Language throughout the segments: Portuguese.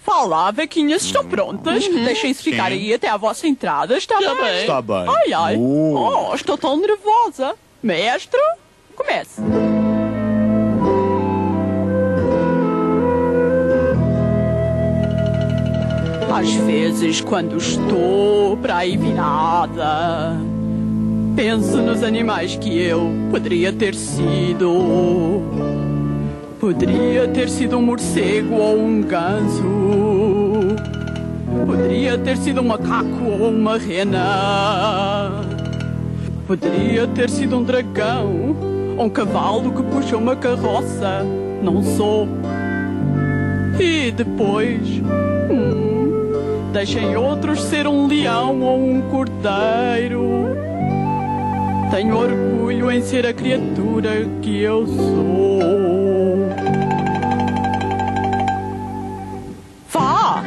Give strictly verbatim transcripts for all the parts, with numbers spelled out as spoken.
Fala, vaquinhas, estão prontas? Uhum. Deixem-se ficar Sim. aí até à vossa entrada, está Está bem? bem. Está bem. Ai, ai. Uh. Oh, estou tão nervosa. Mestre, comece. Às vezes, quando estou para aí virada, penso nos animais que eu poderia ter sido. Poderia ter sido um morcego ou um ganso. Poderia ter sido um macaco ou uma rena. Poderia ter sido um dragão ou um cavalo que puxa uma carroça. Não sou. E depois... Hum, deixem outros ser um leão ou um cordeiro. Tenho orgulho em ser a criatura que eu sou. Vá!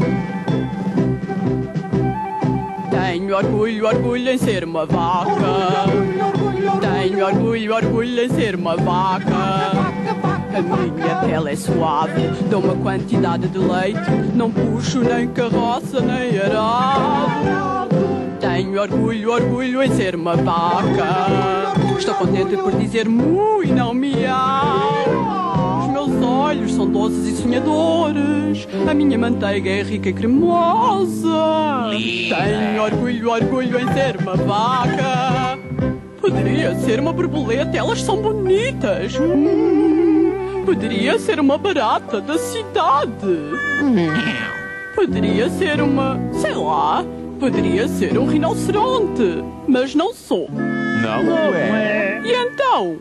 Tenho orgulho, orgulho em ser uma vaca. Tenho orgulho, orgulho em ser uma vaca. A minha pele é suave, dou uma quantidade de leite. Não puxo nem carroça nem arado. Tenho orgulho, orgulho em ser uma vaca. Estou contente por dizer mu e não miau. Os meus olhos são doces e sonhadores. A minha manteiga é rica e cremosa. Tenho orgulho, orgulho em ser uma vaca. Poderia ser uma borboleta, elas são bonitas. Hum, poderia ser uma barata da cidade. Poderia ser uma, sei lá, poderia ser um rinoceronte, mas não sou. Não, não é. E então?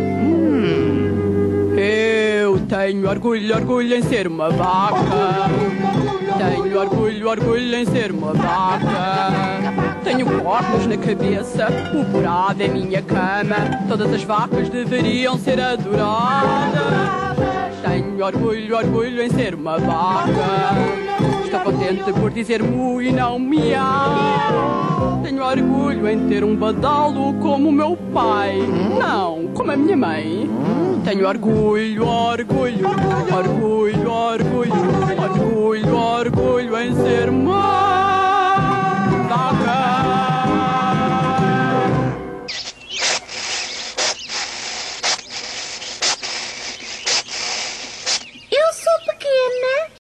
Hum, eu tenho orgulho, orgulho em ser uma vaca. Tenho orgulho, orgulho em ser uma vaca. Tenho cornos na cabeça, o burado é minha cama. Todas as vacas deveriam ser adoradas. Tenho orgulho, orgulho em ser uma vaca. Estou contente por dizer mu e não miau. Tenho orgulho em ter um badalo como o meu pai. Não, como a minha mãe. Tenho orgulho, orgulho, orgulho, orgulho, orgulho, orgulho,